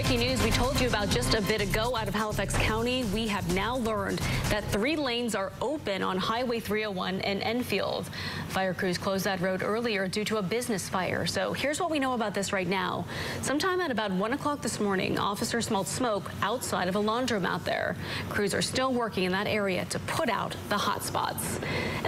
Breaking news we told you about just a bit ago out of Halifax County. We have now learned that 3 lanes are open on Highway 301 in Enfield. Fire crews closed that road earlier due to a business fire. So here's what we know about this right now. Sometime at about 1 o'clock this morning, officers smelled smoke outside of a laundromat there. Crews are still working in that area to put out the hot spots.